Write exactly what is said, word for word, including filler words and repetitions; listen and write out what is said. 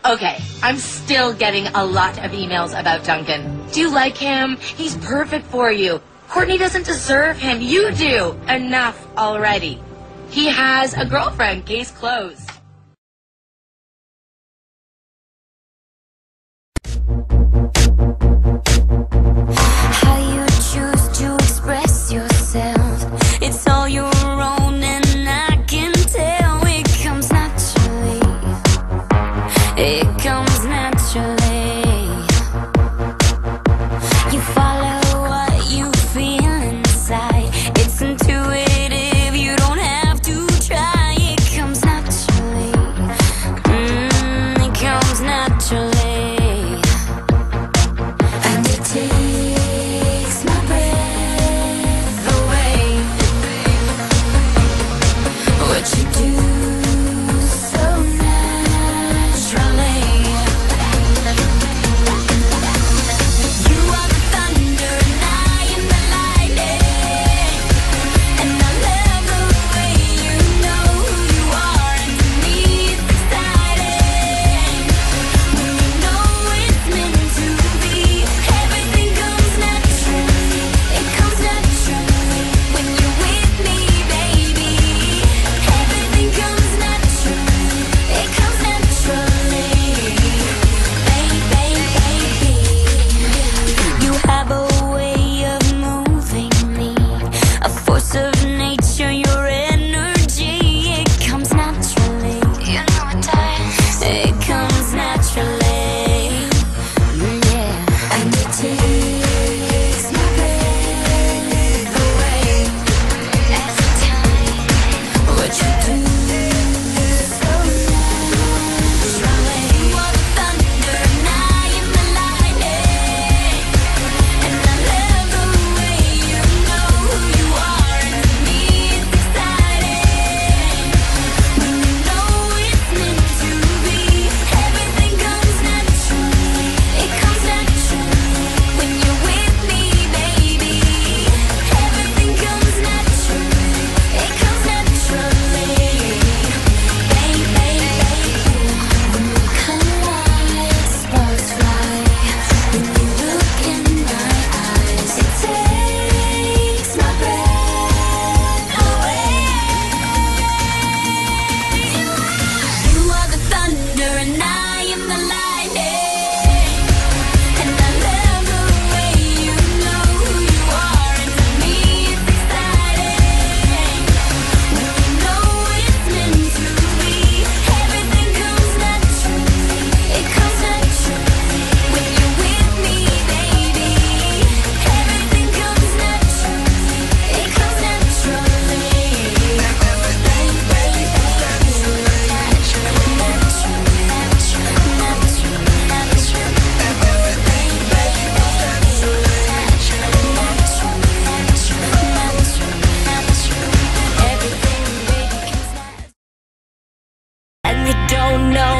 Okay, I'm still getting a lot of emails about Duncan. Do you like him? He's perfect for you. Courtney doesn't deserve him. You do. Enough already. He has a girlfriend. Case closed. How you choose to express yourself, it's all your own, and I can tell it comes naturally. It comes naturally. You follow what you feel inside. It's intuitive, you don't have to try. It comes naturally. Mm, it comes naturally. And it takes my breath away. What you do so naturally. You are the thunder and I am the lightning. And I love the way you know who you are. And to me it's exciting when you know it's meant to be. Everything comes naturally. It comes naturally when you're with me, baby. Everything comes naturally. It comes naturally. Baby, baby. You have a way of moving me, a force of nature, your energy. It comes naturally. You know it does. It comes naturally. Yeah. And it takes my breath away every time. What you do so naturally. You are the thunder and I am the lightning. And I love the way you know who you are. And to me it's exciting when you know it's meant to be. Everything comes naturally. It comes naturally when you're with me, baby. Everything comes naturally. It comes naturally. Baby, baby. When we collide, sparks fly. When you look in my eyes, it takes my breath away. You are the thunder and I am the lightning. And I love the way you know who you are. And to me it's exciting when you know it's meant to be. Everything comes naturally. It comes naturally when you're with me, baby. Everything comes naturally. It comes naturally. And you don't know